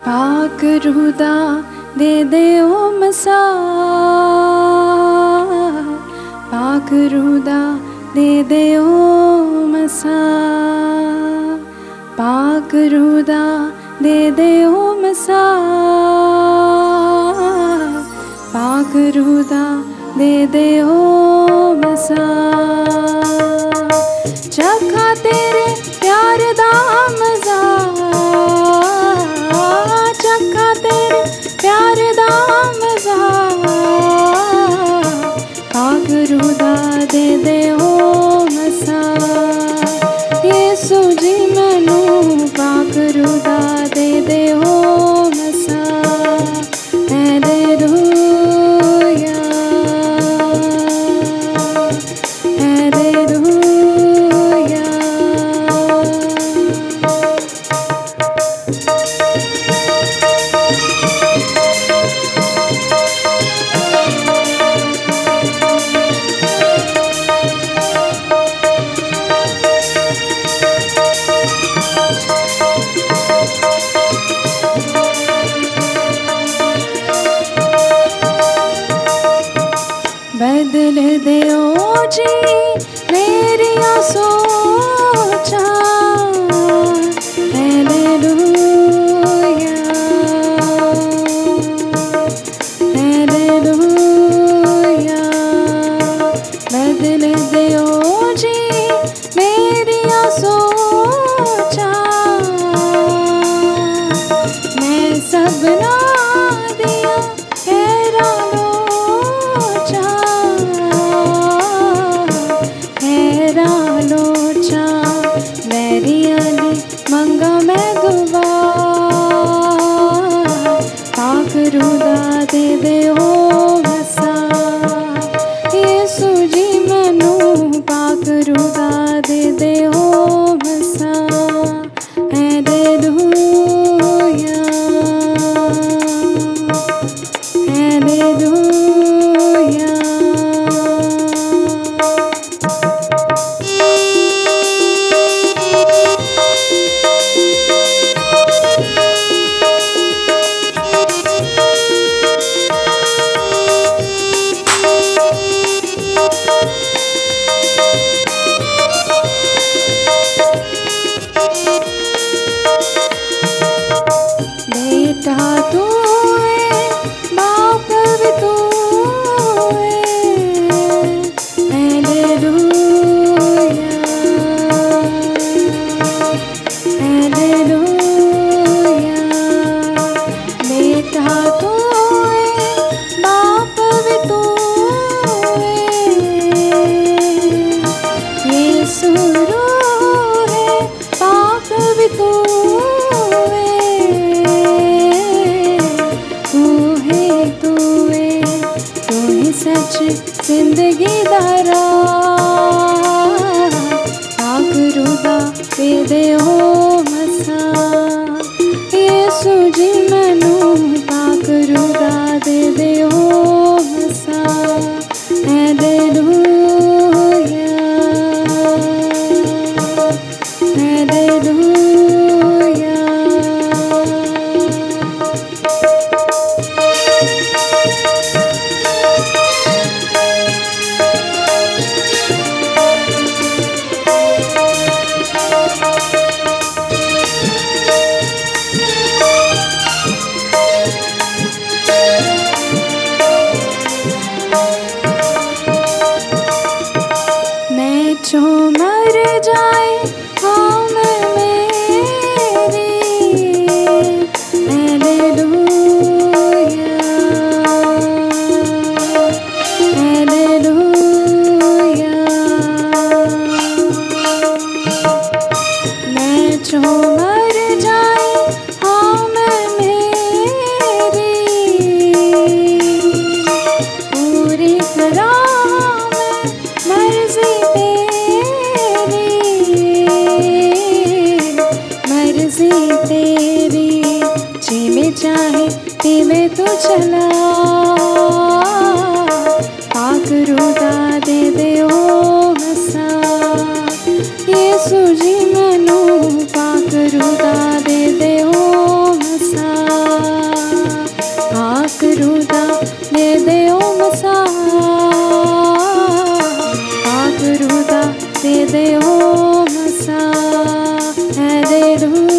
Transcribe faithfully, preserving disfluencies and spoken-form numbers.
पाक रुदा दे दे ओ मसा, पाक रुदा दे दे ओ मसा, पाक रुदा दे दे ओ मसा, पाक रुदा दे दे ओ मसा। चखा तेरे प्यार दा मजा, चखा तेरे प्यार दा मजा, पाक रुदा दे दे ओ मसा। यीशु जी मैनू पाक रुदा दे दे ओ मसा। Hallelujah, hallelujah. बदल दे ओ जी मेरी सोचा, हालेलुया, हालेलुया। बदल दे ओ जी मेरी सोचा, मैं सबना दिया तेरा लोचा, तेरा लोचा। मेरी अली मंगा मैं दुआ, पाक रुदा दे दे ओ मसा। यीशु जी मैनू पाक रुदा दे दे ओ मसा। Hallelujah, hallelujah. बेटा तू है, बाप भी तू है, हालेलुया, हालेलुया। बेटा तू है, बाप भी तू है, यीशु रूह है, पाक भी तू है, तू है, तू है, तू ही सच जिंदगी दारा। पाक रुदा दे दे ओ मसा। यीशु जी मैनू पाक रुदा दे दे ओ मसा। Hallelujah, hallelujah. मैं जो मर जाए हम मेरी, हालेलुया, हालेलुया। मैं जो मर जाए हम मेरी, पूरी तरह मर्जी तेरी, मर्जी तेरी। जिमें चाहे तिमें तू चला, पाक रुदा दे दे ओ मसा। यीशु जी मैनू पाक रुदा दे दे ओ मसा। दे दूं